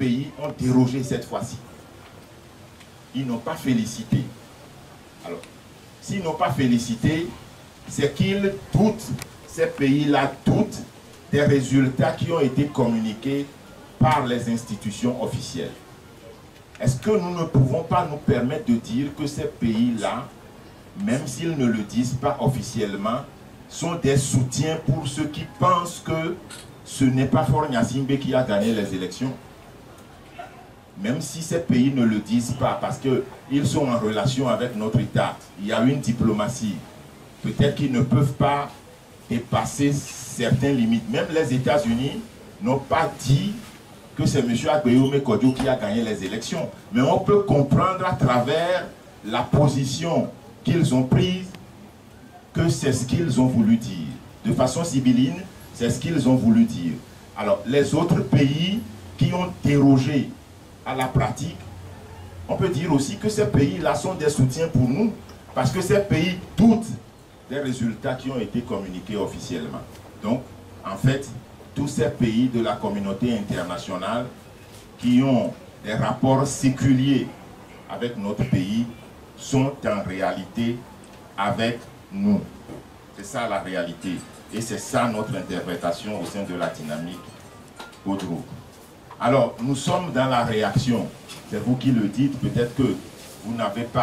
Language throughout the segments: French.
pays ont dérogé cette fois-ci. Ils n'ont pas félicité. Alors, s'ils n'ont pas félicité, c'est qu'ils doutent, ces pays-là doutent des résultats qui ont été communiqués par les institutions officielles. Est-ce que nous ne pouvons pas nous permettre de dire que ces pays-là, même s'ils ne le disent pas officiellement, sont des soutiens pour ceux qui pensent que ce n'est pas Faure Gnassingbé qui a gagné les élections? Même si ces pays ne le disent pas, parce qu'ils sont en relation avec notre État, il y a une diplomatie. Peut-être qu'ils ne peuvent pas dépasser certaines limites. Même les États-Unis n'ont pas dit que c'est M. Agbeyome Kodjo qui a gagné les élections. Mais on peut comprendre à travers la position qu'ils ont prise que c'est ce qu'ils ont voulu dire. De façon sibylline, c'est ce qu'ils ont voulu dire. Alors, les autres pays qui ont dérogé à la pratique, on peut dire aussi que ces pays-là sont des soutiens pour nous, parce que ces pays doutent des résultats qui ont été communiqués officiellement. Donc, en fait, tous ces pays de la communauté internationale qui ont des rapports séculiers avec notre pays sont en réalité avec nous. C'est ça la réalité. Et c'est ça notre interprétation au sein de la dynamique Kodjo. Alors, nous sommes dans la réaction. C'est vous qui le dites. Peut-être que vous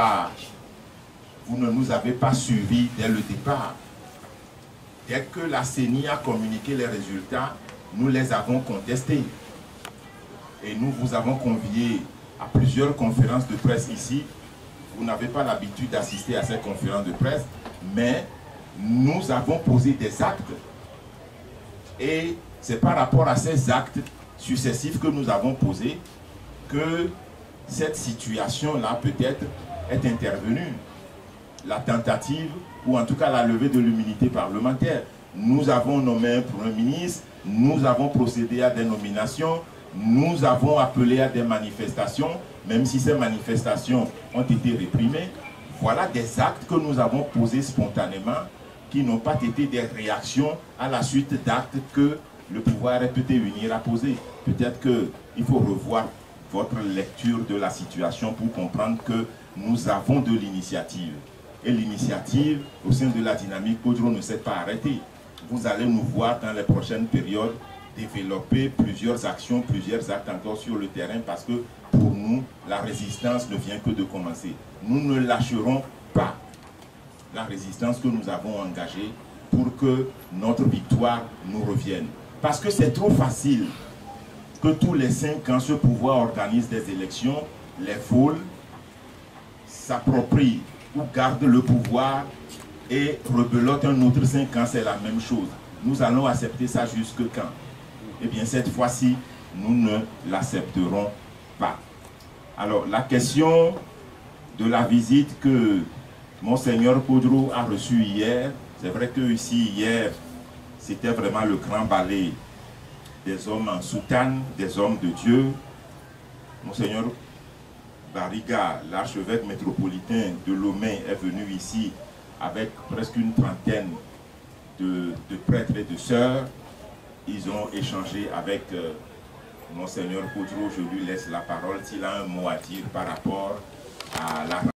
ne nous avez pas suivis dès le départ. Dès que la CENI a communiqué les résultats, nous les avons contestés. Et nous vous avons conviés à plusieurs conférences de presse ici. Vous n'avez pas l'habitude d'assister à ces conférences de presse, mais nous avons posé des actes. Et c'est par rapport à ces actes successifs que nous avons posés que cette situation-là peut-être est intervenue. La tentative, ou en tout cas la levée de l'immunité parlementaire. Nous avons nommé un Premier ministre, nous avons procédé à des nominations, nous avons appelé à des manifestations, même si ces manifestations ont été réprimées. Voilà des actes que nous avons posés spontanément, qui n'ont pas été des réactions à la suite d'actes que le pouvoir RPT-UNIR a posés. Peut-être qu'il faut revoir votre lecture de la situation pour comprendre que nous avons de l'initiative. Et l'initiative, au sein de la dynamique Kodjo, ne s'est pas arrêtée. Vous allez nous voir dans les prochaines périodes développer plusieurs actions, plusieurs actes encore sur le terrain, parce que pour nous, la résistance ne vient que de commencer. Nous ne lâcherons pas la résistance que nous avons engagée pour que notre victoire nous revienne. Parce que c'est trop facile que tous les 5 ans, ce pouvoir organise des élections, les vole, s'approprie ou garde le pouvoir et rebelote un autre 5 ans, c'est la même chose. Nous allons accepter ça jusque quand? Eh bien, cette fois-ci, nous ne l'accepterons pas. Alors, la question de la visite que Monseigneur Kodjo a reçue hier, c'est vrai que ici, hier, c'était vraiment le grand ballet des hommes en soutane, des hommes de Dieu. Monseigneur Bariga, l'archevêque métropolitain de Lomé, est venu ici avec presque une trentaine de prêtres et de sœurs. Ils ont échangé avec Monseigneur Kodjo. Je lui laisse la parole s'il a un mot à dire par rapport à la